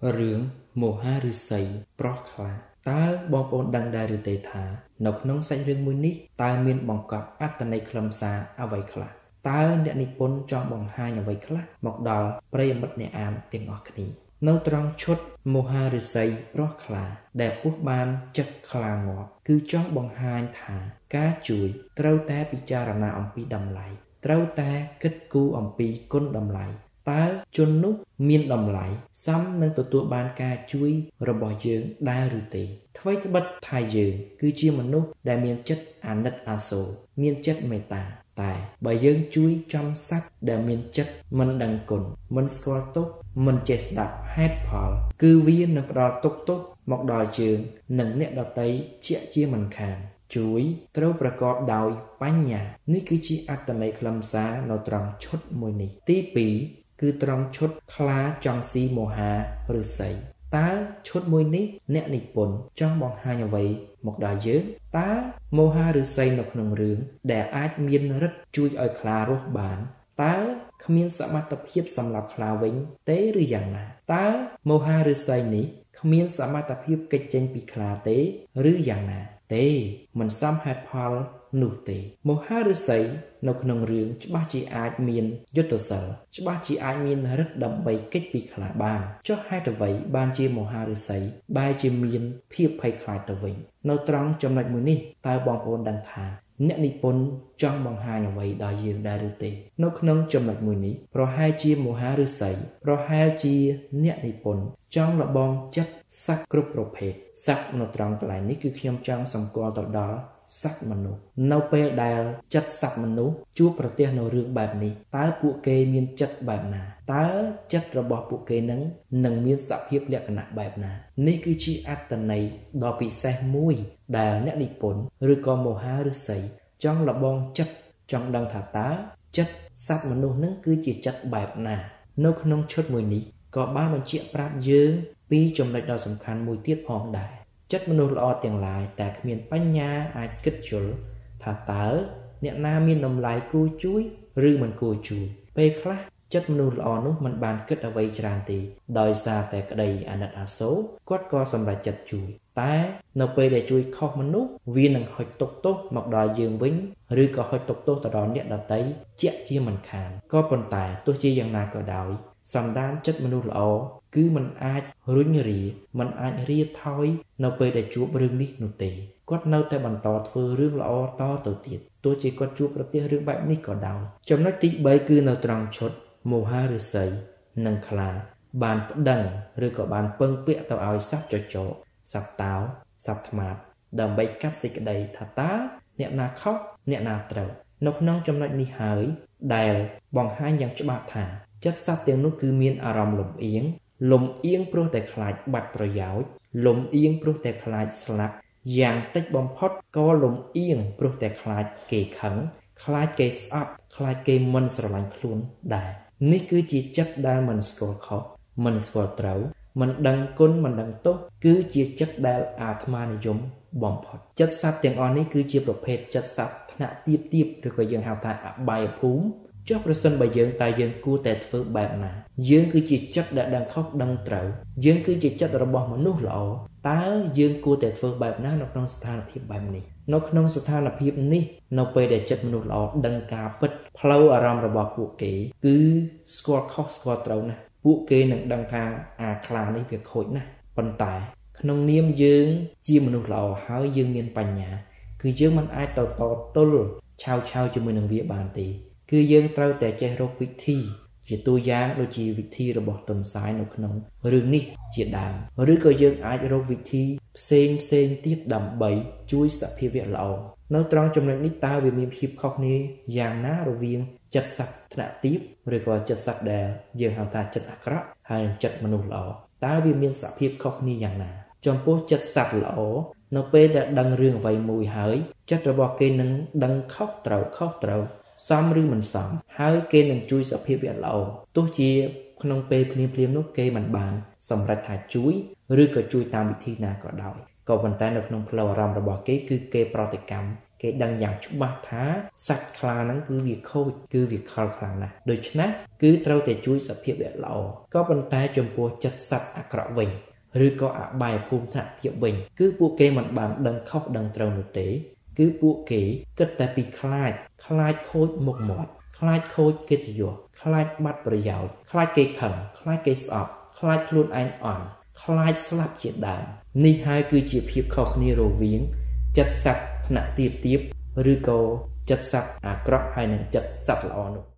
Rương mồ ha rư sầy pro khla ta bong bồn đăng đài rư tê thả nọc nông sạch rương mùi ní ta miên bong cọp át tà này khlam xa à vầy khla ta nẹ nị pôn cho bong hai nhà vầy khla mọc đào prey mất nẹ ám tiếng ngọt ní nâu trong chốt mồ ha rư sầy pro khla đẹp quốc ban chất khla ngọt cứ cho bong hai thả cá chuối trâu ta bị cha rà na ông pi đầm lại trâu ta kết cu ông pi côn đầm lại ta chôn nút miên đầm lại xăm nâng tụi ban ca chuối rồi bỏ dương đa rư tì thay cái bất thay dương cứ chia một nút đại miên chất an nất a sô miên chất mê tà tại bởi dương chuối trong sắc đại miên chất mình đằng cồn mình score tốt mình chết đạp hết phò cứ viên nâng đo tốt tốt một đòi trường nâng nét đọc tay chia mình khàn chuối trâuประกอบដោយបញ្ញានេះគឺជាអត្ថន័យខ្លឹមសារនៅត្រង់ឈុតមួយនេះទី2គឺត្រង់ឈុតខ្លាចង់ស៊ីមោហាឬសីតើឈុតមួយនេះអ្នកនិពន្ធចង់បង្ហាញអ្វីមកដល់យើងតើមោហាឬសីនៅក្នុងរឿងដែលអាចមានឫទ្ធិជួយឲ្យខ្លារស់បានតើគ្មានសមត្ថភាពសម្រាប់ខ្លាវិញទេឬយ៉ាងណាតើមោហាឬសីនេះគ្មានសមត្ថភាពគេចចេញពីខ្លាទេឬយ៉ាងណាទេមិនសមហេតុផលនោះទេមោហាឫសីនៅក្នុងរឿងច្បាស់ជាអាចមានយុទ្ធសិលច្បាស់ជាអាចមានឫទ្ធិដើម្បីគេចពីខ្លាបានចុះហេតុអ្វីបានជាមោហាឫសីបែរជាមានភាពភ័យខ្លាចទៅវិញនៅត្រង់ចំណុចមួយនេះតើបងប្អូនដឹងថាអ្នកនិពន្ធចង់បង្ហាញអ្វីដល់យើងដែរឬទេនៅក្នុងចំណុចមួយនេះប្រហែលជាមោហាឫសីប្រហែលជាអ្នកនិពន្ធចង់លបងចិត្តសត្វគ្រប់ប្រភេទសត្វនៅត្រង់កន្លែងនេះគឺខ្ញុំចង់សម្គាល់ទៅដល់សត្វមនុស្សនៅពេលដែលចិត្តសត្វមនុស្សជួបប្រទះនៅរឿងបែបនេះតើពួកគេមានចិត្តបែបណាតើចិត្តរបស់ពួកគេនឹងមានសភាពលក្ខណៈបែបណានេះគឺជាអត្ថន័យដ៏ពិសេសមួយដែលអ្នកនិពន្ធឬក៏មោហាឫសីចង់លបងចិត្តចង់ដឹងថាតើចិត្តសត្វមនុស្សនឹងគឺជាចិត្តបែបណានៅក្នុងឈុតមួយនេះក៏បានបញ្ជាក់ប្រាប់យើងពីចំណុចដ៏សំខាន់មួយទៀតផងដែរចិត្តមនុស្សល្អទាំងឡាយតែគ្មានបញ្ញាអាចគិតយល់ថាតើអ្នកណាមានតម្លៃគួរជួយឬមិនគួរជួយពេលខ្លះចិត្តមនុស្សល្អនោះមិនបានគិតអ្វីច្រើនទេដោយសារតែក្តីអាណិតអាសូរគាត់ក៏សម្រេចចិត្តជួយតែនៅពេលដែលជួយខុសមនុស្សវានឹងហុចទុកទោសមកដល់យើងវិញឬក៏ហុចទុកទោសទៅដល់អ្នកដទៃជាក់ជាមិនខានក៏ប៉ុន្តែទោះជាយ៉ាងណាក៏ដោយសន្តានចិត្តមនុស្សល្អគឺមិនអាចរុញរាមិនអាចរាថយនៅពេលដែលជួបរឿងនេះនោះទេគាត់នៅតែបន្តធ្វើរឿងល្អតទៅទៀតទោះជាគាត់ជួបប្រទះរឿងបែបនេះក៏ដោយចំណុចទី3គឺនៅត្រង់ឈុតមោហាឫសីនិងខ្លាបានប្តឹងឬក៏បានពឹងពាក់ទៅឲ្យសត្វចចកសត្វតោសត្វថ្មាតដើម្បីកាត់សេចក្តីថាតើអ្នកណាខុសអ្នកណាត្រូវនៅក្នុងចំណុចនេះហើយដែលបង្ហាញយ៉ាងច្បាស់ថាចិត្តសត្វទាំងនោះគឺមានអារម្មណ៍លំអៀងព្រោះតែខ្លាចបាត់ប្រយោជន៍លំអៀងព្រោះតែខ្លាចស្លាប់យ៉ាងតិចបំផុតក៏លំអៀងព្រោះតែខ្លាចគេខឹងខ្លាចគេស្អប់ខ្លាចគេមិនស្រឡាញ់ខ្លួនដែរនេះគឺជាចិត្តដែលមិនស្គាល់ខុសមិនស្គាល់ត្រូវមិនដឹងគុណមិនដឹងទោសគឺជាចិត្តដែលអាត្មានិយមបំផុតចិត្តសត្វទាំងអស់នេះគឺជាប្រភេទចិត្តសត្វថ្នាក់ទាបឬក៏យើងហៅថាអបាយភូមិចុះប្រសិនបើយើងតើយើងគួរតែធ្វើបែបណាយើងគឺជាចិត្តដែលដឹងខុសដឹងត្រូវយើងគឺជាចិត្តរបស់មនុស្សល្អតើយើងគួរតែធ្វើបែបណានៅក្នុងស្ថានភាពបែបនេះនៅក្នុងស្ថានភាពនេះនៅពេលដែលចិត្តមនុស្សល្អដឹងការពិតផ្លូវអារម្មណ៍របស់ពួកគេគឺស្គាល់ខុសស្គាល់ត្រូវណាស់ពួកគេនឹងដឹងថាអាខ្លានេះវាខូចណាស់ប៉ុន្តែក្នុងនាមយើងជាមនុស្សល្អហើយយើងមានបញ្ញាគឺយើងមិនអាចទៅតទល់ឆាវជាមួយនឹងវាបានទេគឺយើងត្រូវតែចេះរកវិធីជាតួយ៉ាងដូចជាវិធីរបស់តុនសាយនៅក្នុងរឿងនេះជាដើមឬក៏យើងអាចរកវិធីផ្សេងទៀតដើម្បីជួយសភាវៈល្អនៅត្រង់ចំណុចនេះតើវាមានភាពខុសគ្នាយ៉ាងណារវាងចិត្តសត្វថ្នាក់ទាបឬក៏ចិត្តសត្វដែលយើងហៅថាចិត្តអាក្រក់ហើយចិត្តមនុស្សល្អតើវាមានសភាពខុសគ្នាយ៉ាងណាចំពោះចិត្តសត្វល្អនៅពេលដែលដឹងរឿងអ្វីមួយហើយចិត្តរបស់គេនឹងដឹងខុសត្រូវសមឬមិនសមហើយគេនឹងជួយសភាវៈល្អទោះជាក្នុងពេលភ្លាមនោះគេមិនបានសម្រេចថាជួយឬក៏ជួយតាមវិធីណាក៏ដោយក៏ប៉ុន្តែនៅក្នុងផ្លូវអារម្មណ៍របស់គេគឺគេប្រតិកម្មគេដឹងយ៉ាងច្បាស់ថាសត្វខ្លាហ្នឹងគឺវាខូចគឺវាខលខ្លាំងណាស់ដូច្នេះគឺត្រូវតែជួយសភាពវាល្អក៏ប៉ុន្តែចំពោះចិត្តសត្វអាក្រក់វិញឬក៏អបាយភូមិថ្នាក់ទាបវិញគឺពួកគេមិនបានដឹងខុសដឹងត្រូវនោះទេគឺពួកគេគិតតែពីខ្លាចខូចមុខមាត់ខ្លាចខូចកិត្តិយសខ្លាចបាត់ប្រយោជន៍ខ្លាចគេខឹងខ្លាចគេស្អប់ខ្លាចខ្លួនឯងអន់ខ្លាចស្លាប់ជាដើមនេះហើយគឺជាភាពខុសគ្នារវាងចិត្តសត្វថ្នាក់ទាបឬក៏ចិត្តសត្វអាក្រក់ហើយនិងចិត្តសត្វល្អនោះ